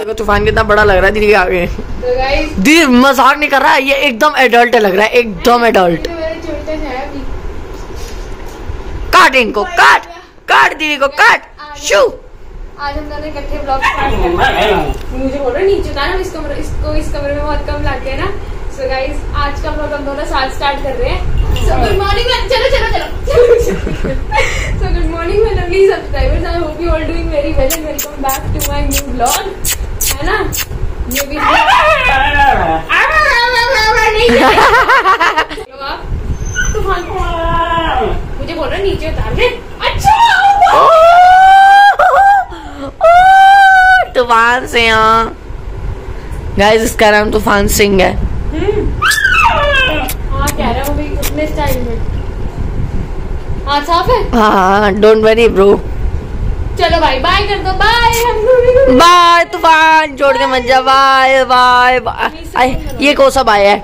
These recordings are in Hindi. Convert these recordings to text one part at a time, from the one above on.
देखो तूफान कितना बड़ा लग रहा है दीदी के आगे। तो गाइस दीदी मजाक नहीं कर रहा है, ये एकदम एडल्ट लग रहा है, एकदम एडल्ट। काट इनको, काट काट दीदी को, काट शू। आज हम दोनों इकट्ठे ब्लॉग स्टार्ट कर रहे हैं। मुझे बोल रहे नीचे उतारना, इसको इस कमरे में बहुत कम लाते हैं ना। सो गाइस आज का ब्लॉग हम दोनों साथ स्टार्ट कर रहे हैं। सो गुड मॉर्निंग, चलो चलो चलो। So good morning my lovely subscribers, I hope you all doing very well and welcome back to my new blog, है ना। ये भी तूफान मुझे बोल रहा नीचे उतार दे। अच्छा तूफान सिंह गाइस, इसका नाम तूफान सिंह है। हाँ कह रहा हूँ अपने स्टाइल में। हाँ साफ है। हाँ डोंट वरी ब्रो। चलो भाई बाय कर दो, बाय। बाय तूफान, छोड़ के मत जा, बाय बाय बाय। ये कौन सा बाय है?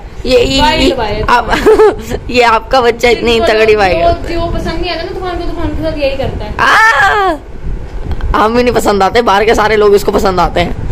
ये आपका बच्चा इतनी तगड़ी बाय करता है। जो पसंद नहीं आता ना तूफान को, तूफान के साथ यही करता है। हम भी नहीं पसंद आते, बाहर के सारे लोग इसको पसंद आते हैं।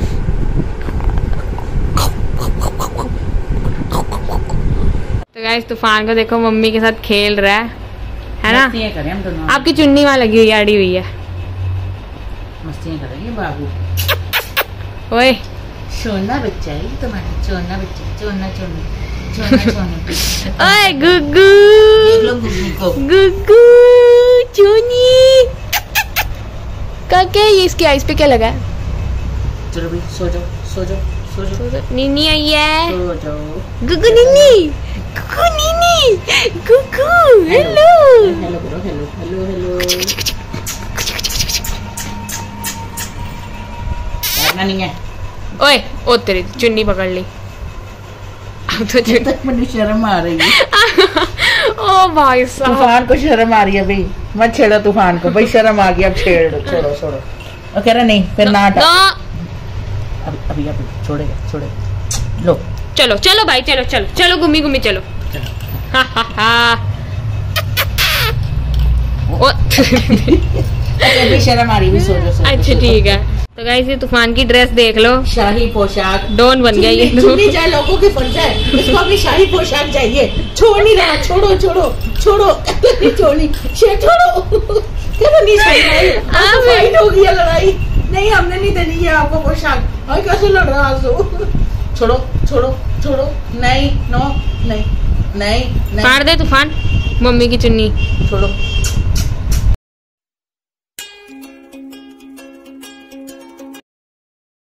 तो गाइस तूफान को देखो मम्मी के साथ खेल रहा है ना। करें हम दोनों। आपकी चुन्नी वहां लगी हुई अड़ी हुई है। मस्तियाँ करेंगे बाबू। ओए सोना बच्चा है तुम्हारा, सोना बच्चा, सोना सोना सोना सोना। ओए गुग्गू, देख लो गुग्गू को। गुग्गू चुन्नी काके, ये इसकी आइस पे क्या लगा है? चलो भाई सो जाओ सो जाओ सो जाओ। नीनी आई है। सो जाओ गुग्गू नीनी, गुग्गू नीनी, गुग्गू हेलो हेलो करो, हेलो हेलो हेलो। करना नहीं है। ओए ओ तेरी चुन्नी पकड़ ली। अब तो तक मुझे शर्म आ रही है। ओ भाई साहब, तूफान को शर्म आ रही है भाई, मत छेड़ो तूफान को भाई, शर्म आ गई, अब छेड़ दो, छोड़ो छोड़ो। और कह रहा नहीं फिर ना हटा। अभी अभी छोड़ेगा छोड़ेगा। लो चलो चलो भाई, चलो चलो चलो, घूमी घूमी चलो। हा हा हा। अभी शर्म आ रही है, सो जाओ। अच्छा ठीक है। तो गाइस ये तूफान की ड्रेस देख लो, शाही पोशाक। डॉन बन गया ये। चुन्नी जाए लोगों के बन जाए, इसको अपनी शाही पोशाक चाहिए। छोड़ नहीं रहा, छोड़ो छोड़ो छोड़ो, छोड़ी छोड़ो। क्यों नहीं फाइट हो गई है, लड़ाई नहीं, हमने नहीं देनी है आपको पोशाक। और कैसे लड़ रहा है? छोड़ो छोड़ो छोड़ो, नहीं नो नहीं नहीं नहीं। फाड़ दे तूफान मम्मी की चुन्नी। छोड़ो